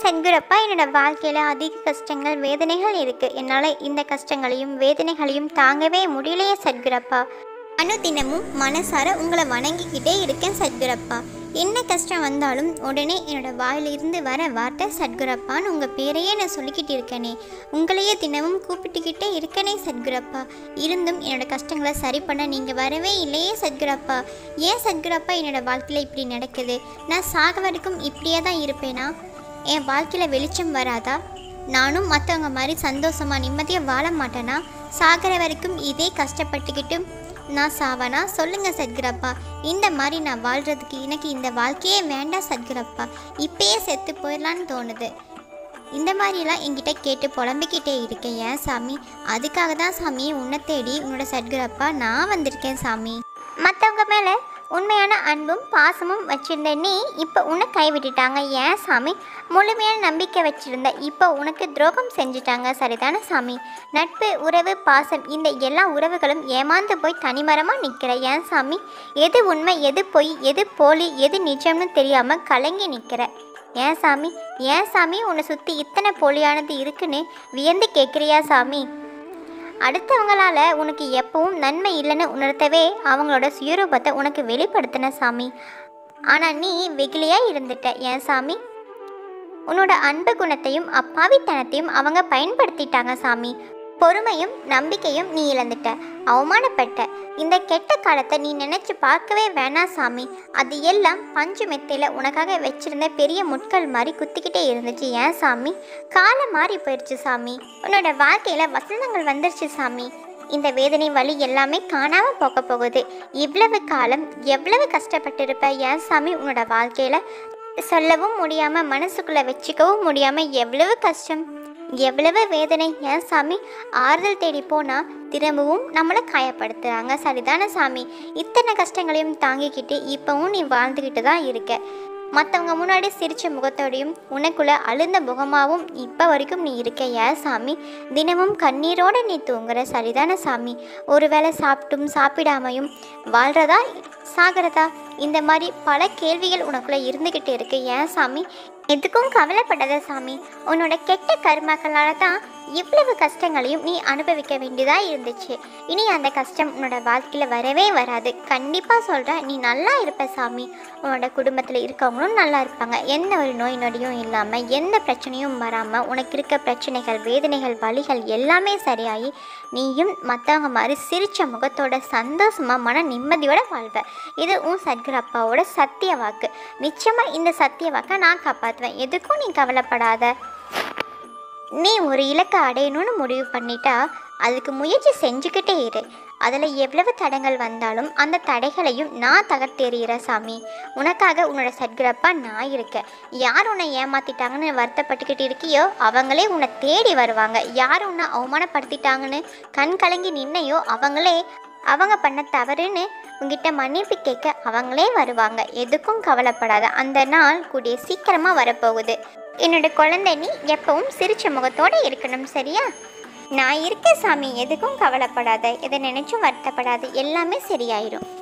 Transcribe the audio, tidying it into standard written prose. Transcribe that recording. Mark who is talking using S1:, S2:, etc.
S1: சத்குரப்பா, என்னோட வாழ்க்கையில் அதிக கஷ்டங்கள் வேதனைகள் இருக்குது. என்னால் இந்த கஷ்டங்களையும் வேதனைகளையும் தாங்கவே முடியலையே சத்குரப்பா. தினமும் மனசார உங்களை வணங்கிக்கிட்டே இருக்கேன் சத்குரப்பா. என்ன கஷ்டம் வந்தாலும் உடனே என்னோடய வாயிலிருந்து வர வார்த்தை சத்குரப்பான்னு உங்கள் பேரையே நான் சொல்லிக்கிட்டு இருக்கேனே. உங்களையே தினமும் கூப்பிட்டுக்கிட்டே இருக்கேனே சத்குரப்பா. இருந்தும் என்னோடய கஷ்டங்களை சரி பண்ண நீங்கள் வரவே இல்லையே சத்குரப்பா. ஏன் சத்குரப்பா என்னோடய வாழ்க்கையில் இப்படி நடக்குது? நான் சாக வரைக்கும் இப்படியே தான் இருப்பேனா? என் வாழ்க்கையில் வெளிச்சம் வராதா? நானும் மற்றவங்க மாதிரி சந்தோஷமாக நிம்மதியாக வாழ மாட்டேனா? சாகிற வரைக்கும் இதே கஷ்டப்பட்டுக்கிட்டு நான் சாவனா? சொல்லுங்கள் சத்குரப்பா. இந்த மாதிரி நான் வாழ்கிறதுக்கு எனக்கு இந்த வாழ்க்கையே வேண்டாம் சத்குரப்பா. இப்பயே செத்து போயிடலான்னு தோணுது. இந்த மாதிரிலாம் என்கிட்ட கேட்டு புலம்பிக்கிட்டே இருக்கேன் ஏன் சாமி? அதுக்காக தான் சாமி உன்னை தேடி உன்னோட சத்குரப்பா நான் வந்திருக்கேன் சாமி. மற்றவங்க மேலே உண்மையான அன்பும் பாசமும் வச்சுருந்த நீ இப்போ உன்னை கைவிட்டுட்டாங்க ஏன் சாமி? முழுமையான நம்பிக்கை வச்சுருந்த இப்போ உனக்கு துரோகம் செஞ்சுட்டாங்க சரிதானே சாமி? நட்பு, உறவு, பாசம் இந்த எல்லா உறவுகளும் ஏமாந்து போய் தனிமரமாக நிற்கிற ஏன் சாமி? எது உண்மை, எது பொய், எது போலி, எது நிஜம்னு தெரியாமல் கலங்கி நிற்கிற ஏன் சாமி? ஏன் சாமி உன்னை சுற்றி இத்தனை போலியானது இருக்குன்னு வியந்து கேட்குறியா சாமி? அடுத்தவங்களால் உனக்கு எப்பவும் நன்மை இல்லைன்னு உணர்த்தவே அவங்களோட சுயரூபத்தை உனக்கு வெளிப்படுத்தின சாமி. ஆனால் நீ வெகுளியாக இருந்துட்ட ஏன் சாமி? உன்னோட அன்பு குணத்தையும் அப்பாவித்தனத்தையும் அவங்க பயன்படுத்திட்டாங்க சாமி. பொறுமையும் நம்பிக்கையும் நீ இழந்துட்ட, அவமானப்பட்ட. இந்த கெட்ட காலத்தை நீ நினச்சி பார்க்கவே வேணாம் சாமி. அது எல்லாம் பஞ்சு மெத்தையில் உனக்காக வச்சிருந்த பெரிய முட்கள் மாதிரி குத்திக்கிட்டே இருந்துச்சு ஏன் சாமி? காலம் மாறி போயிடுச்சு சாமி. உன்னோட வாழ்க்கையில் வசந்தங்கள் வந்துருச்சு சாமி. இந்த வேதனை வலி எல்லாமே காணாமல் போக போகுது. இவ்வளவு காலம் எவ்வளவு கஷ்டப்பட்டிருப்ப ஏன் சாமி? உன்னோட வாழ்க்கையில் சொல்லவும் முடியாமல் மனசுக்குள்ளே வச்சுக்கவும் முடியாமல் எவ்வளவு கஷ்டம், எவ்வளவு வேதனை ஏன் சாமி? ஆறுதல் தேடி போனால் திரும்பவும் நம்மளை காயப்படுத்துகிறாங்க சரிதானே சாமி? இத்தனை கஷ்டங்களையும் தாங்கிக்கிட்டு இப்போவும் நீ வாழ்ந்துக்கிட்டு தான் இருக்க. மற்றவங்க முன்னாடி சிரித்த முகத்தோடையும் உனக்குள்ளே அழுந்த முகமாகவும் இப்போ வரைக்கும் நீ இருக்க ஏன் சாமி? தினமும் கண்ணீரோடு நீ தூங்குற சரிதானே சாமி? ஒரு வேளை சாப்பிட்டும் சாப்பிடாமையும் வாழ்கிறதா சாகிறதா? இந்த மாதிரி பல கேள்விகள் உனக்குள்ளே இருந்துக்கிட்டு இருக்கு ஏன் சாமி? எதுக்கும் கவலைப்படாத சாமி. உன்னோட கெட்ட கர்மாக்களால் தான் இவ்வளவு கஷ்டங்களையும் நீ அனுபவிக்க வேண்டியதாக இருந்துச்சு. இனி அந்த கஷ்டம் உன்னோட வாழ்க்கையில் வரவே வராது. கண்டிப்பாக சொல்கிறேன், நீ நல்லா இருப்ப சாமி. உன்னோட குடும்பத்தில் இருக்கவங்களும் நல்லா இருப்பாங்க. எந்த ஒரு நோய் நொடியும் இல்லாமல், எந்த பிரச்சனையும் வராமல், உனக்கு இருக்க பிரச்சனைகள், வேதனைகள், வலிகள் எல்லாமே சரியாகி நீயும் மற்றவங்க மாதிரி சிரித்த முகத்தோட சந்தோஷமாக மன நிம்மதியோட வாழ்வ. இது உன் சத்குரப்பாவோட சத்திய வாக்கு. நிச்சயமாக இந்த சத்திய வாக்கை நான் காப்பாற்றுவேன். எதுக்கும் நீ கவலைப்படாத. நீ ஒரு இலக்கை அடையணும்னு முடிவு பண்ணிட்டா அதுக்கு முயற்சி செஞ்சுக்கிட்டே இரு. அதில் எவ்வளவு தடங்கள் வந்தாலும் அந்த தடைகளையும் நான் தகர்த்தெறிகிறேன் சாமி. உனக்காக உன்னோட சத்குரப்பா நான் இருக்கேன். யார் உன்னை ஏமாற்றிட்டாங்கன்னு வருத்தப்பட்டுக்கிட்டு இருக்கியோ அவங்களே உன்னை தேடி வருவாங்க. யார் உன்னை அவமானப்படுத்திட்டாங்கன்னு கண் கலங்கி நின்னையோ அவங்களே அவங்க பண்ண தவறுன்னு உங்ககிட்ட மன்னிப்பு கேட்க அவங்களே வருவாங்க. எதுக்கும் கவலைப்படாத. அந்த நாள் கூடிய சீக்கிரமாக வரப்போகுது. என்னோட குழந்தை நீ எப்பவும் சிரிச்ச முகத்தோடு இருக்கணும் சரியா? நான் இருக்கேன் சாமி. எதுக்கும் கவலைப்படாத. எதை நினைச்சும் வருத்தப்படாது. எல்லாமே சரியாயிரும்.